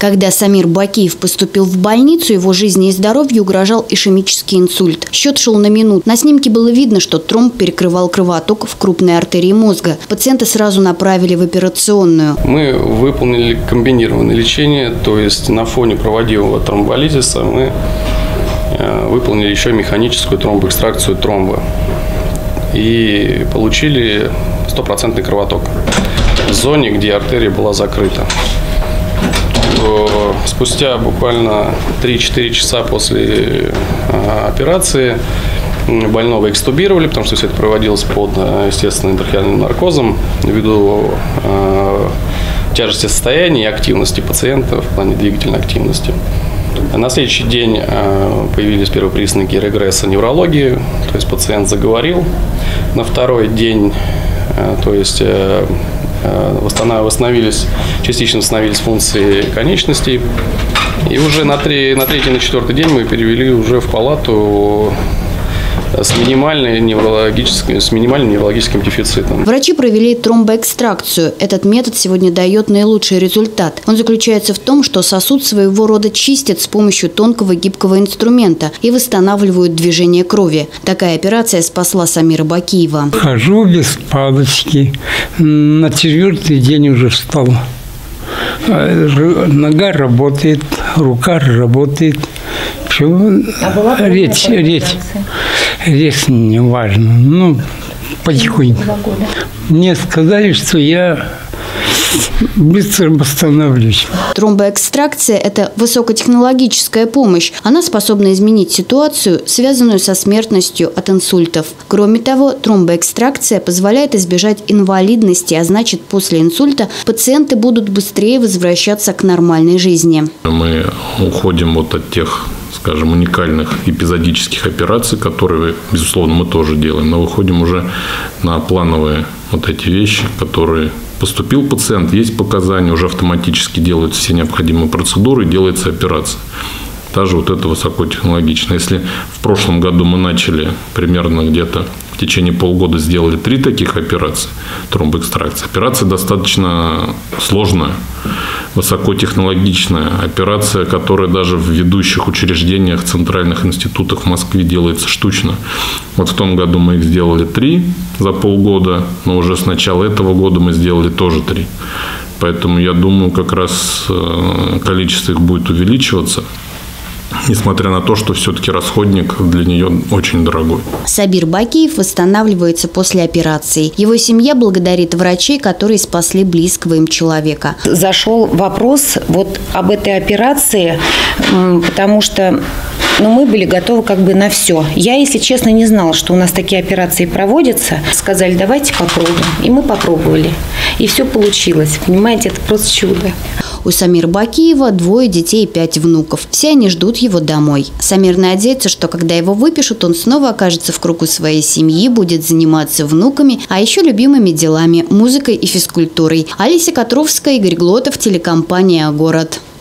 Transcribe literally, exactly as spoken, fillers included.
Когда Самир Бакиев поступил в больницу, его жизни и здоровью угрожал ишемический инсульт. Счет шел на минут. На снимке было видно, что тромб перекрывал кровоток в крупной артерии мозга. Пациента сразу направили в операционную. Мы выполнили комбинированное лечение, то есть на фоне проводимого тромболизиса мы выполнили еще механическую тромбоэкстракцию тромба и получили стопроцентный кровоток в зоне, где артерия была закрыта. Спустя буквально три-четыре часа после операции больного экстубировали, потому что все это проводилось под естественным трахеальным наркозом ввиду тяжести состояния и активности пациента в плане двигательной активности. На следующий день появились первые признаки регресса неврологии, то есть пациент заговорил. На второй день, то есть восстановились, частично восстановились функции конечностей. И уже на, три, на третий, на четвертый день мы перевели уже в палату с минимальным неврологическим, с минимальным неврологическим дефицитом. Врачи провели тромбоэкстракцию. Этот метод сегодня дает наилучший результат. Он заключается в том, что сосуд своего рода чистят с помощью тонкого гибкого инструмента и восстанавливают движение крови. Такая операция спасла Самира Бакиева. Хожу без палочки. На четвертый день уже встал. Нога работает, рука работает. А была речь, речь, речь не важно. Ну, потихоньку. Мне сказали, что я быстро восстановлюсь. Тромбоэкстракция – это высокотехнологическая помощь. Она способна изменить ситуацию, связанную со смертностью от инсультов. Кроме того, тромбоэкстракция позволяет избежать инвалидности, а значит, после инсульта пациенты будут быстрее возвращаться к нормальной жизни. Мы уходим вот от тех, скажем, уникальных эпизодических операций, которые, безусловно, мы тоже делаем, но выходим уже на плановые вот эти вещи, которые поступил пациент, есть показания, уже автоматически делаются все необходимые процедуры, делается операция. Даже вот это высокотехнологично. Если в прошлом году мы начали примерно где-то в течение полгода сделали три таких операции, тромбоэкстракции. Операция достаточно сложная, высокотехнологичная операция, которая даже в ведущих учреждениях, центральных институтах в Москве делается штучно. Вот в том году мы их сделали три за полгода, но уже с начала этого года мы сделали тоже три. Поэтому я думаю, как раз количество их будет увеличиваться, несмотря на то, что все-таки расходник для нее очень дорогой. Самир Бакиев восстанавливается после операции. Его семья благодарит врачей, которые спасли близкого им человека. Зашел вопрос вот об этой операции, потому что ну, мы были готовы как бы на все. Я, если честно, не знала, что у нас такие операции проводятся. Сказали, давайте попробуем. И мы попробовали. И все получилось. Понимаете, это просто чудо. У Самира Бакиева двое детей и пять внуков. Все они ждут его домой. Самир надеется, что когда его выпишут, он снова окажется в кругу своей семьи, будет заниматься внуками, а еще любимыми делами – музыкой и физкультурой. Олеся Котровская, Игорь Глотов, телекомпания «Город».